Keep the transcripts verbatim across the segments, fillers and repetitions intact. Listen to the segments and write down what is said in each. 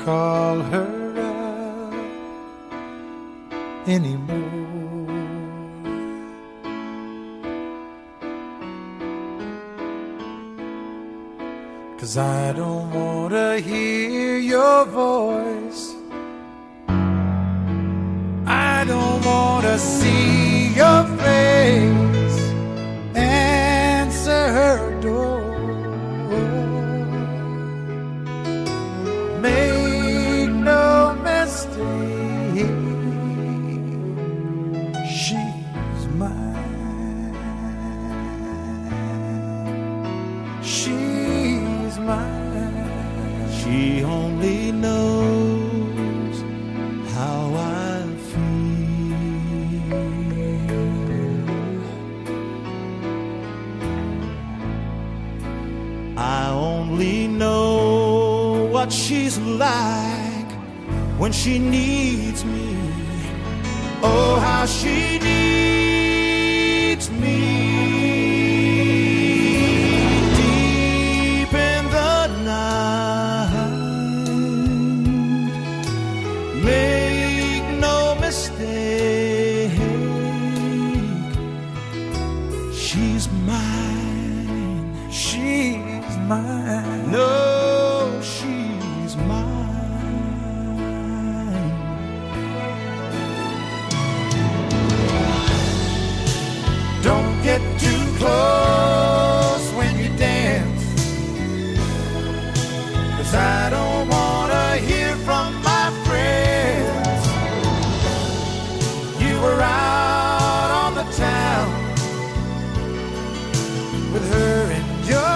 call her up anymore. 'Cause I don't want to hear your voice, I don't want to see your face, answer her door. Make no mistake, she's mine. She's mine. She only knows how I feel. I only know what she's like when she needs me. Oh, how she needs me. Deep in the night, make no mistake, she's mine. She's mine. No, she's mine. Don't get too close when you dance, 'cause I don't want to hear from my friends you were out on the town with her in your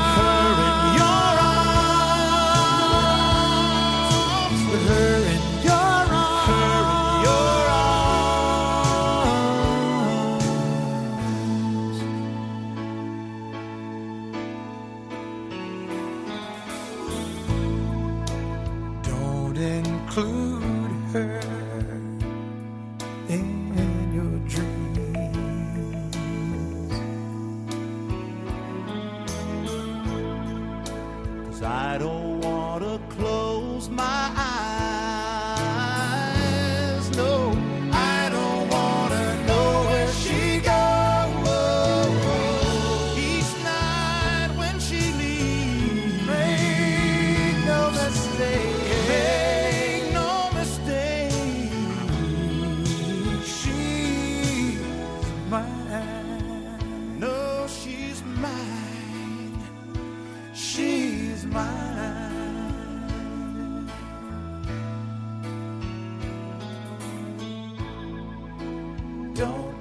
include her in your dreams. 'Cause I don't want to close my eyes. No, I don't want to know where she goes each night when she leaves. Make no mistake, she's mine. Don't